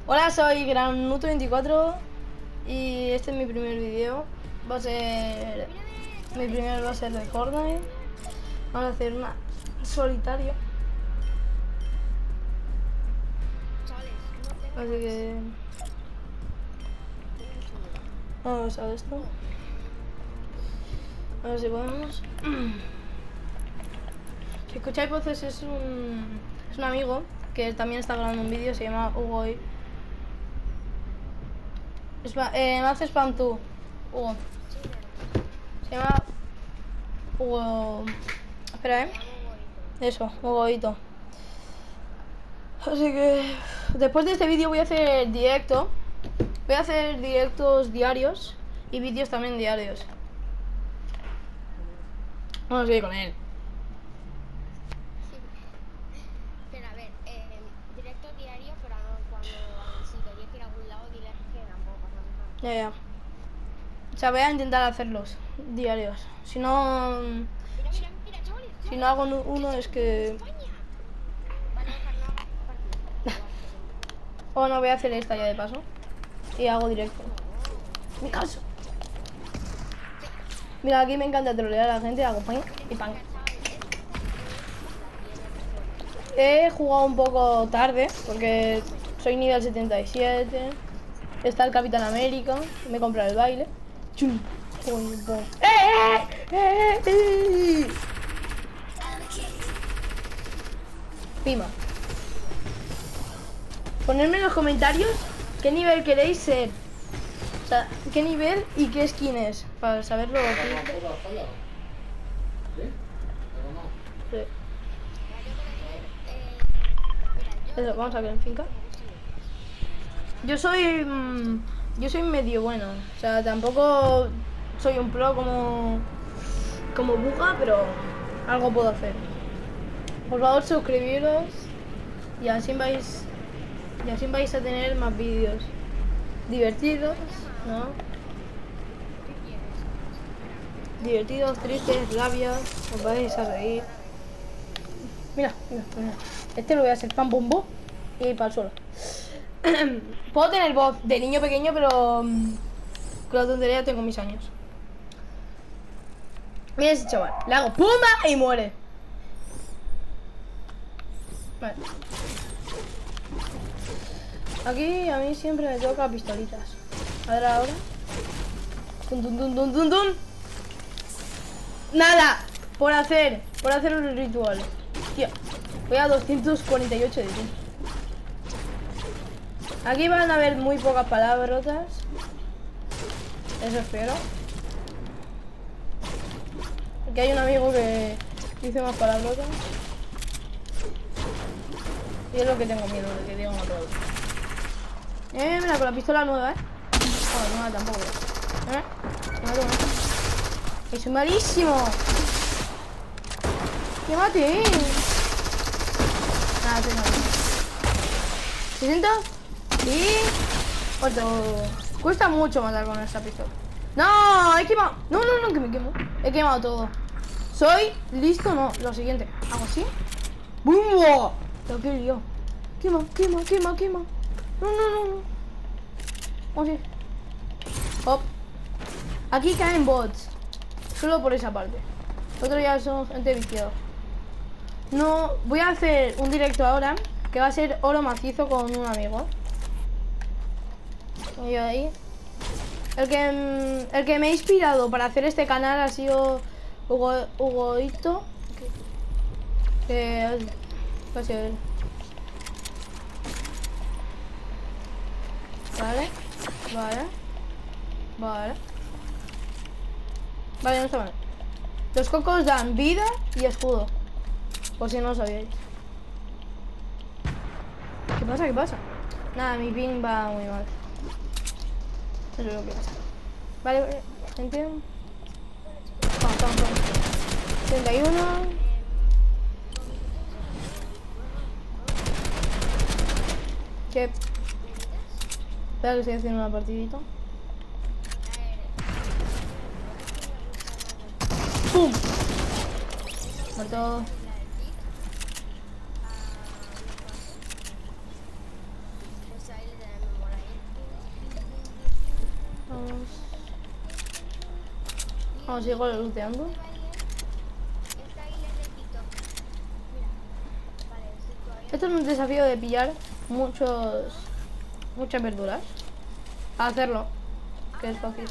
Hola, soy Granuto24 y este es mi primer vídeo. Va a ser... Mi primer va a ser de Fortnite. Vamos a hacer una solitario. Así que... Vamos a esto. A ver si podemos. Si escucháis voces es un amigo que también está grabando un vídeo, se llama Hugo. Me haces spam tú, Hugo. Se llama Hugo. Espera, Eso, Hugoito. Así que después de este vídeo voy a hacer directo. Voy a hacer directos diarios y vídeos también diarios. Vamos a seguir con él. Pero a ver, directo diario, pero cuando si queréis ir a algún lado, diles que tampoco pasa nada. Ya. O sea, voy a intentar hacerlos diarios. Si no... Mira, chavales. Si no hago uno es que... Van a dejar nada partido. O no, voy a hacer esta ya de paso. Y hago directo. Mi caso. Mira, aquí me encanta trolear a la gente, hago pan y pan. He jugado un poco tarde, porque soy nivel 77. Está el Capitán América, me compra el baile. Chum, pum, pum. Pima. Ponedme en los comentarios qué nivel queréis ser. O sea, qué nivel y qué skin es, para saberlo. Sí. Eso, vamos a ver en finca. Yo soy medio bueno, o sea, tampoco soy un pro como Buga, pero algo puedo hacer. Por favor, suscribiros y así vais a tener más vídeos divertidos, ¿no? Divertidos, tristes, rabias, os vais a reír. Mira. Este lo voy a hacer pam pum bum y para el suelo. Puedo tener voz de niño pequeño, pero con la tontería tengo mis años. Mira ese chaval, le hago ¡pumba! Y muere. Vale. Aquí a mí siempre me toca pistolitas. A ver ahora. Tun. Nada. Por hacer un ritual. Tío, voy a 248 de ti. Aquí van a haber muy pocas palabrotas. Eso espero. Aquí hay un amigo que dice más palabrotas. Y es lo que tengo miedo de que digan a todos. Mira, con la pistola nueva, No, no, tampoco. ¡Que soy malísimo! ¡Que mate! Nada, soy malísimo. 60 y... otro. Cuesta mucho matar con esta pistola. ¡No! He quemado. No, que me quemo. He quemado todo. ¿Soy listo? No. Lo siguiente. Hago así. ¡Bum! Lo que lío. Quema. No. Vamos a ir. Hop. Aquí caen bots. Solo por esa parte. Otros ya son gente viciada. No, voy a hacer un directo ahora que va a ser oro macizo con un amigo. Y yo ahí. El que me ha inspirado para hacer este canal ha sido Hugoito. Casi a ver. Vale, no está mal. Los cocos dan vida y escudo. Por si no lo sabíais. ¿Qué pasa? Nada, mi ping va muy mal. Eso es lo que pasa. Vale, gente. Vamos. 31. ¿Qué? Espera que estoy haciendo una partidita. ¡Pum! Muerto. Vamos, sigo looteando. Esta isla es de TikTok. Mira. Vale, si todavía Esto es un desafío de pillar muchas verduras. A hacerlo, que es fácil.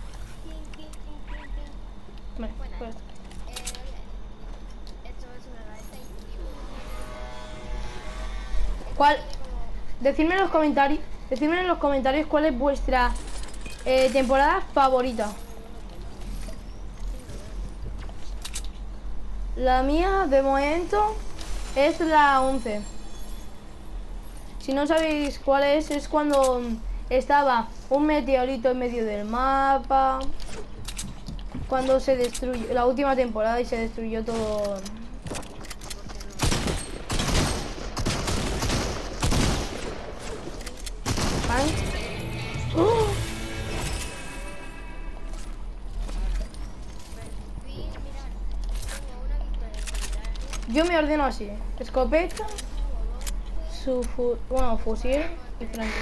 Vale, Bueno, pues. esto es una galleta y ¿Cuál? tiene como... Decidme en los comentarios cuál es vuestra temporada favorita. La mía, de momento, es la 11. Si no sabéis cuál es cuando estaba un meteorito en medio del mapa. Cuando se destruyó, la última temporada y se destruyó todo. ¿Vale? ¡Oh! Yo me ordeno así: escopeta, bueno, fusil y franco.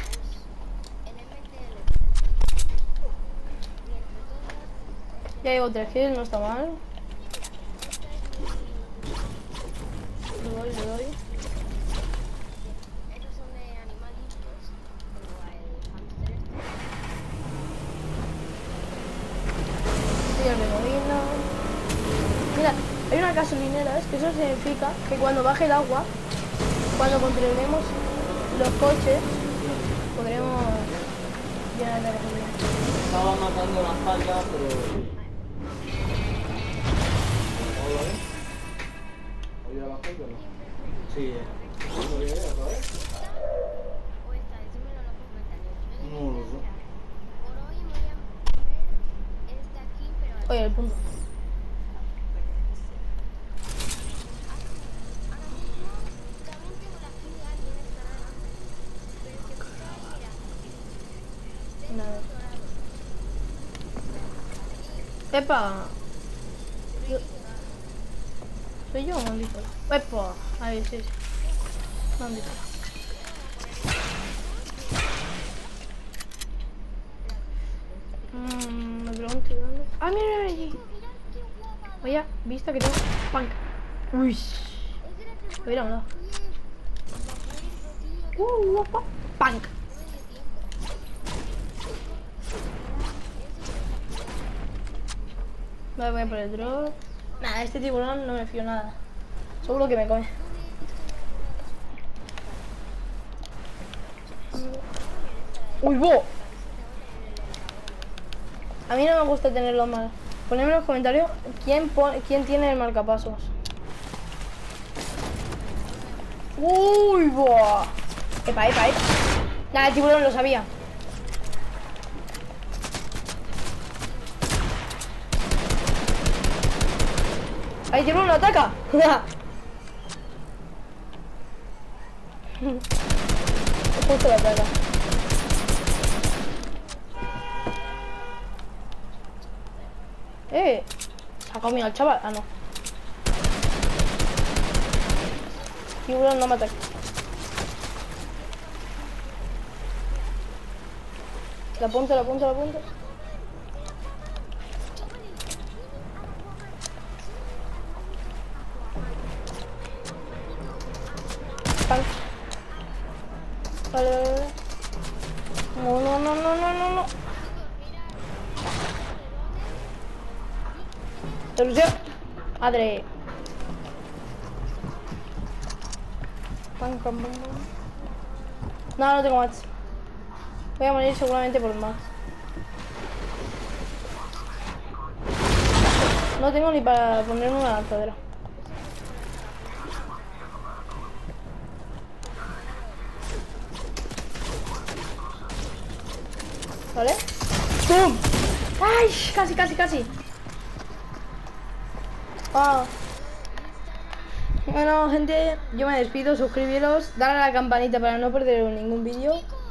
Ya llevo 3 kills, no está mal. Le doy. Estos son de animalitos, como el hamster Sí, el remolino. Mira, hay una gasolinera, es que eso significa que cuando baje el agua, cuando controlemos los coches, podremos llenar de gasolina. Estaba matando una falda, pero... ¿Oye la falda o no? Sí, ¿Cómo viene otra vez? o esta, decímelo en los comentarios. No lo sé. Por hoy voy a poner este aquí, pero Oye, el punto. ahora mismo también tengo la skin de alguien esta rara. Pero que puse ahí, mira. Nada. Dorado. ¡Epa! Ricky dorado. ¿Soy yo o me han visto? ¡Epa! Ahí, sí. Me han visto. Me pregunto dónde. ¡Ah, mira allí! Oye, vista que tengo. ¡Punk! ¡Uy! Mira, no. Guapa. ¡Punk! Vale, voy a por el drop. Nada, este tiburón no me fío nada. Seguro que me come. ¡Uy, bo! A mí no me gusta tenerlo mal. Ponedme en los comentarios quién tiene el marcapasos. ¡Uy, boa! Epa. Nada, el tiburón lo sabía. ¡Ahí, tiburón, lo ataca! Justo lo ataca. Se ha comido al chaval. Ah, no. Tiburón, no me ataca. La punta. Pan. Vale. No. Destrucción. Madre. Pam. No tengo más. Voy a morir seguramente por más. No tengo ni para ponerme una lanzadera. ¿Vale? ¡Pum! ¡Ay! Casi. Ah. Bueno, gente, yo me despido. Suscribiros, darle a la campanita para no perder ningún vídeo.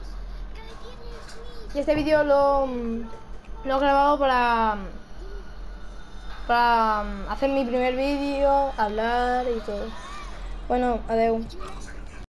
Y este vídeo lo he grabado para hacer mi primer vídeo, hablar y todo. Bueno, adiós.